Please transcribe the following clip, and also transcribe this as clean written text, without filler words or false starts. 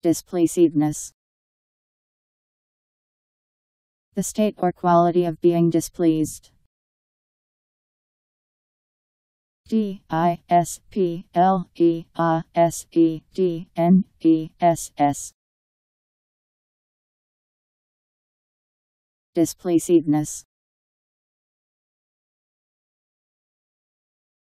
Displeasedness. The state or quality of being displeased. Displeasedness. Displeasedness.